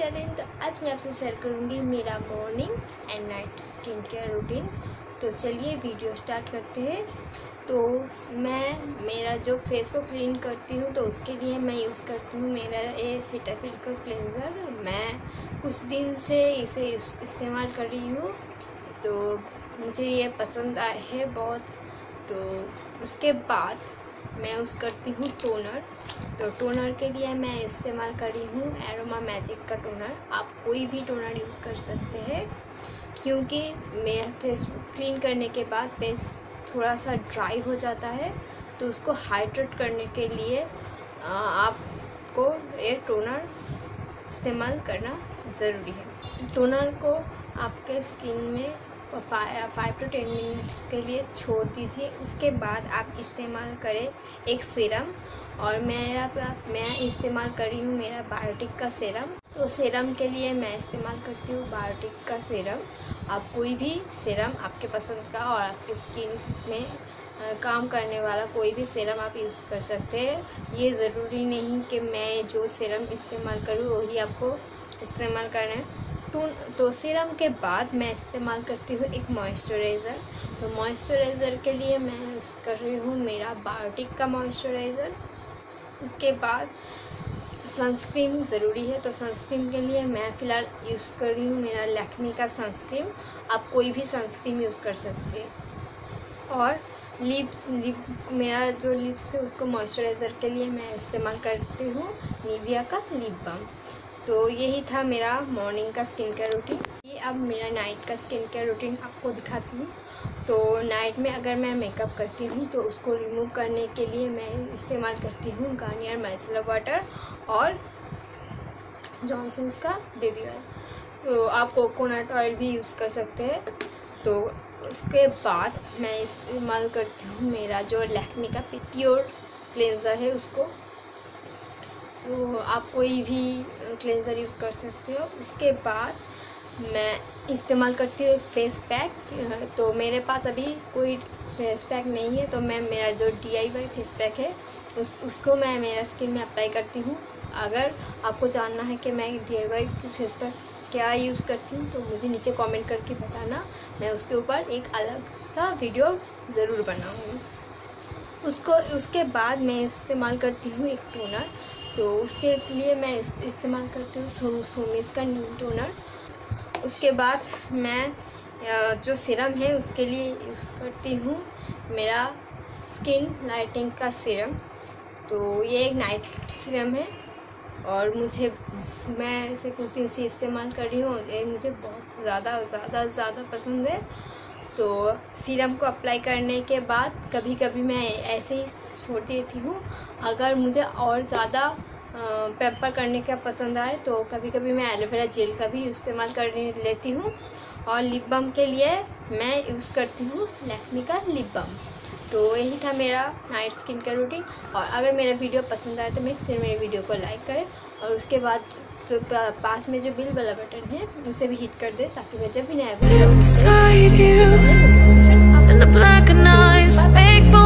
Channel. तो आज मैं आपसे शेयर करूंगी मेरा morning and night skin care routine. तो चलिए वीडियो स्टार्ट करते हैं। तो मैं मेरा जो फेस को क्लीन करती हूँ तो उसके लिए मैं यूज़ करती हूँ मेरा ये सीटाफिल का क्लेंज़र। मैं कुछ दिन से इसे इस्तेमाल कर रही हूँ, तो मुझे ये पसंद आए है बहुत। तो उसके बाद मैं यूज़ करती हूँ टोनर। तो टोनर के लिए मैं इस्तेमाल कर रही हूँ एरोमा मैजिक का टोनर। आप कोई भी टोनर यूज़ कर सकते हैं, क्योंकि मैं फेस क्लीन करने के बाद फेस थोड़ा सा ड्राई हो जाता है, तो उसको हाइड्रेट करने के लिए आपको ये टोनर इस्तेमाल करना ज़रूरी है। टोनर को आपके स्किन में 5 to 10 मिनट्स के लिए छोड़ दीजिए। उसके बाद आप इस्तेमाल करें एक सीरम, और मैं इस्तेमाल कर रही हूँ मेरा बायोटिक का सीरम। तो सीरम के लिए मैं इस्तेमाल करती हूँ बायोटिक का सीरम। आप कोई भी सीरम आपके पसंद का और आपकी स्किन में काम करने वाला कोई भी सीरम आप यूज़ कर सकते हैं। ये ज़रूरी नहीं कि मैं जो सीरम इस्तेमाल करूँ वही आपको इस्तेमाल करना है। तो सीरम के बाद मैं इस्तेमाल करती हूँ एक मॉइस्चराइज़र। तो मॉइस्चराइज़र के लिए मैं यूज़ कर रही हूँ मेरा बायोटिक का मॉइस्चराइज़र। उसके बाद सनस्क्रीन ज़रूरी है। तो सनस्क्रीन के लिए मैं फ़िलहाल यूज़ कर रही हूँ मेरा लैक्मे का सनस्क्रीन। आप कोई भी सनस्क्रीन यूज़ कर सकते हैं। और लिप मेरा जो लिप्स है उसको मॉइस्चराइज़र के लिए मैं इस्तेमाल करती हूँ निविया का लिप बाम। तो यही था मेरा मॉर्निंग का स्किन केयर रूटीन। ये अब मेरा नाइट का स्किन केयर रूटीन आपको दिखाती हूँ। तो नाइट में अगर मैं मेकअप करती हूँ तो उसको रिमूव करने के लिए मैं इस्तेमाल करती हूँ गार्नियर माइसेलर वाटर और जॉनसन्स का बेबी ऑयल। तो आप कोकोनट ऑयल भी यूज़ कर सकते हैं। तो उसके बाद मैं इस्तेमाल करती हूँ मेरा जो लैक्मे का प्योर क्लेंज़र है उसको। तो आप कोई भी क्लेंज़र यूज़ कर सकते हो। उसके बाद मैं इस्तेमाल करती हूँ फेस पैक। तो मेरे पास अभी कोई फेस पैक नहीं है, तो मैं मेरा जो DIY फेस पैक है उसको मैं मेरा स्किन में अप्लाई करती हूँ। अगर आपको जानना है कि मैं DIY फेस पैक क्या यूज़ करती हूँ तो मुझे नीचे कमेंट करके बताना, मैं उसके ऊपर एक अलग सा वीडियो ज़रूर बनाऊँगी। उसके बाद मैं इस्तेमाल करती हूँ एक टोनर। तो उसके लिए मैं इस्तेमाल करती हूँ सोमेस का न्यू टोनर। उसके बाद मैं जो सीरम है उसके लिए यूज़ करती हूँ मेरा स्किन लाइटिंग का सीरम। तो ये एक नाइट सीरम है और मैं इसे कुछ दिन से इस्तेमाल कर रही हूँ। ये मुझे बहुत ज़्यादा पसंद है। तो सीरम को अप्लाई करने के बाद कभी कभी मैं ऐसे ही छोड़ देती हूँ। अगर मुझे और ज़्यादा पेम्पर करने का पसंद आए तो कभी कभी मैं एलोवेरा जेल का भी इस्तेमाल कर लेती हूँ। और लिप बाम के लिए मैं यूज़ करती हूँ लैक्मे का लिप बाम। तो यही था मेरा नाइट स्किन केयर रूटीन। और अगर मेरा वीडियो पसंद आए तो मेक श्योर मेरे वीडियो को लाइक करें, और उसके बाद जो पास में जो बिल वाला बटन है उसे भी हिट कर दे, ताकि मैं जब भी नया वीडियो